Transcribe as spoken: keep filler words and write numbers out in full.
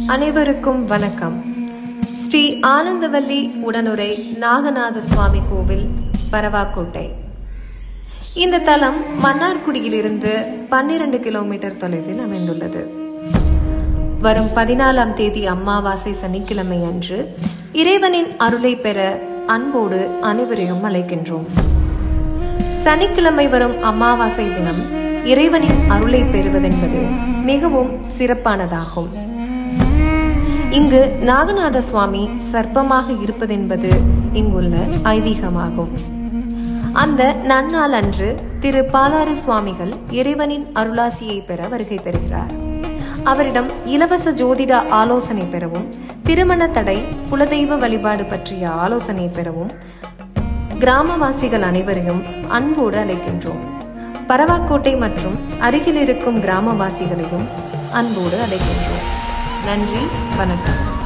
அனைவருக்கும் வணக்கம். ஸ்ரீ ஆனந்தவல்லி உடனுரை நாகநாத சுவாமி கோவில், பரவாக்கோட்டை. இந்த தலம் மன்னார்குடியிலிருந்து பன்னிரண்டு கிலோமீட்டர் தொலைவில் அமைந்துள்ளது. வரும் பதினாலாம் தேதி அமாவாசை சனிக்கிழமை அன்று இறைவனின் அருளை பெற அன்போடு அனைவரையும் அழைக்கின்றோம். சனிக்கிழமை வரும் அமாவாசை தினம் இறைவனின் அருளை பெறுவதென்பது மிகவும் சிறப்பானதாகும். இங்கு நாகநாத சுவாமி சர்ப்பமாக இருப்பதென்பது இங்குள்ள ஐதீகமாகும். அந்த நன்னாள் அன்று திரு பாலாறு சுவாமிகள் இறைவனின் அருளாசியை பெற வருகை தருகிறார். அவரிடம் இலவச ஜோதிட ஆலோசனை பெறவும், திருமண தடை, குலதெய்வ வழிபாடு பற்றிய ஆலோசனை பெறவும் கிராமவாசிகள் அனைவரையும் அன்போடு அழைக்கின்றோம். பரவாக்கோட்டை மற்றும் அருகில் இருக்கும் கிராமவாசிகளையும் அன்போடு அழைக்கின்றோம். நன்றி, வணக்கம்.